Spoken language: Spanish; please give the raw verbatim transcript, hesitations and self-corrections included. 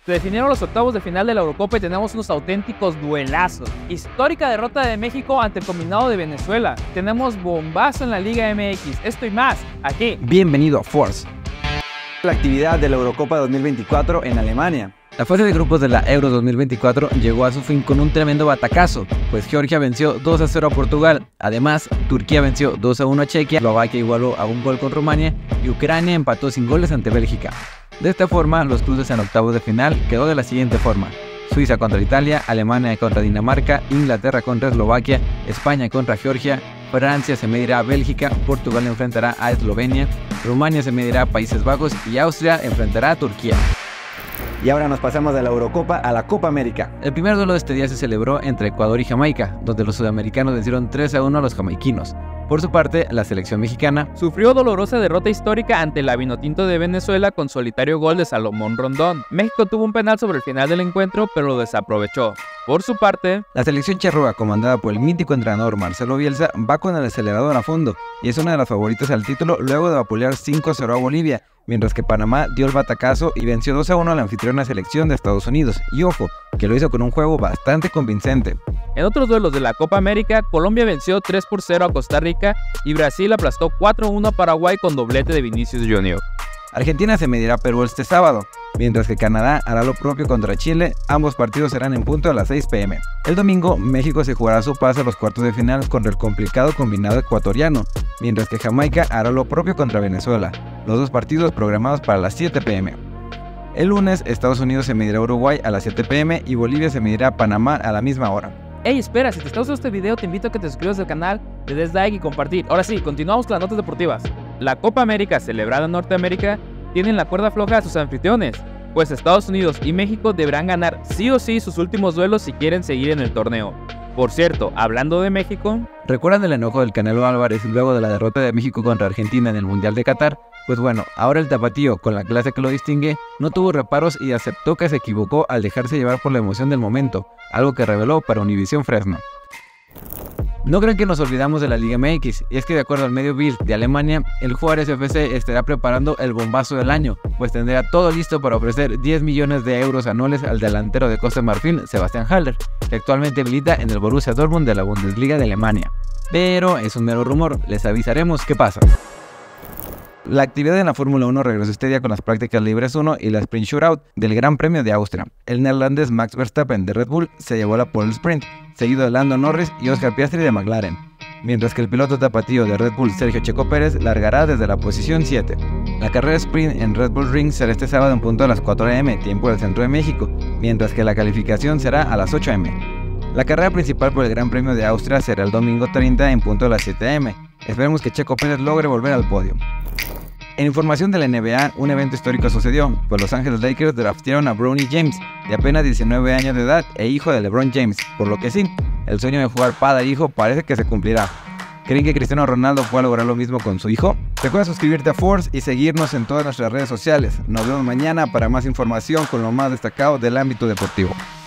Se definieron los octavos de final de la Eurocopa y tenemos unos auténticos duelazos. Histórica derrota de México ante el combinado de Venezuela. Tenemos bombazo en la Liga M X. Esto y más, aquí. Bienvenido a Force. La actividad de la Eurocopa dos mil veinticuatro en Alemania. La fase de grupos de la Euro dos mil veinticuatro llegó a su fin con un tremendo batacazo, pues Georgia venció dos a cero a Portugal, además Turquía venció dos a uno a Chequia, Eslovaquia igualó a un gol con Rumania y Ucrania empató sin goles ante Bélgica. De esta forma, los cruces en octavos de final quedó de la siguiente forma: Suiza contra Italia, Alemania contra Dinamarca, Inglaterra contra Eslovaquia, España contra Georgia, Francia se medirá a Bélgica, Portugal enfrentará a Eslovenia, Rumania se medirá a Países Bajos y Austria enfrentará a Turquía. Y ahora nos pasamos de la Eurocopa a la Copa América. El primer duelo de este día se celebró entre Ecuador y Jamaica, donde los sudamericanos vencieron tres a uno a los jamaiquinos. Por su parte, la selección mexicana sufrió dolorosa derrota histórica ante el Vinotinto de Venezuela con solitario gol de Salomón Rondón. México tuvo un penal sobre el final del encuentro, pero lo desaprovechó. Por su parte, la selección charrúa, comandada por el mítico entrenador Marcelo Bielsa, va con el acelerador a fondo y es una de las favoritas al título luego de vapulear cinco a cero a Bolivia, mientras que Panamá dio el batacazo y venció dos a uno a la anfitriona selección de Estados Unidos. Y ojo, que lo hizo con un juego bastante convincente. En otros duelos de la Copa América, Colombia venció tres por cero a Costa Rica y Brasil aplastó cuatro a uno a Paraguay con doblete de Vinicius Junior Argentina se medirá a Perú este sábado, mientras que Canadá hará lo propio contra Chile. Ambos partidos serán en punto a las seis pe eme. El domingo, México se jugará su pase a los cuartos de final contra el complicado combinado ecuatoriano, mientras que Jamaica hará lo propio contra Venezuela, los dos partidos programados para las siete pe eme. El lunes, Estados Unidos se medirá a Uruguay a las siete pe eme y Bolivia se medirá a Panamá a la misma hora. Hey, espera, si te está gustando este video te invito a que te suscribas al canal, le des like y compartir. Ahora sí, continuamos con las notas deportivas. La Copa América, celebrada en Norteamérica, tienen la cuerda floja a sus anfitriones, pues Estados Unidos y México deberán ganar sí o sí sus últimos duelos si quieren seguir en el torneo. Por cierto, hablando de México, ¿recuerdan el enojo del Canelo Álvarez luego de la derrota de México contra Argentina en el Mundial de Qatar? Pues bueno, ahora el tapatío, con la clase que lo distingue, no tuvo reparos y aceptó que se equivocó al dejarse llevar por la emoción del momento, algo que reveló para Univisión Fresno. No creen que nos olvidamos de la Liga eme equis, y es que de acuerdo al medio Bild de Alemania, el Juárez efe ce estará preparando el bombazo del año, pues tendrá todo listo para ofrecer diez millones de euros anuales al delantero de Costa de Marfil, Sebastian Haller, que actualmente milita en el Borussia Dortmund de la Bundesliga de Alemania. Pero es un mero rumor, les avisaremos qué pasa. La actividad en la Fórmula uno regresó este día con las prácticas libres uno y la Sprint Shootout del Gran Premio de Austria. El neerlandés Max Verstappen de Red Bull se llevó la pole sprint, seguido de Lando Norris y Oscar Piastri de McLaren, mientras que el piloto tapatío de Red Bull Sergio Checo Pérez largará desde la posición siete. La carrera sprint en Red Bull Ring será este sábado en punto a las cuatro de eme, tiempo del centro de México, mientras que la calificación será a las ocho de eme. La carrera principal por el Gran Premio de Austria será el domingo treinta en punto a las siete de eme. Esperemos que Checo Pérez logre volver al podio. En información de la ene be a, un evento histórico sucedió, pues Los Ángeles Lakers draftearon a Bronny James, de apenas diecinueve años de edad e hijo de LeBron James, por lo que sí, el sueño de jugar padre e hijo parece que se cumplirá. ¿Creen que Cristiano Ronaldo pueda lograr lo mismo con su hijo? Recuerda suscribirte a Force y seguirnos en todas nuestras redes sociales. Nos vemos mañana para más información con lo más destacado del ámbito deportivo.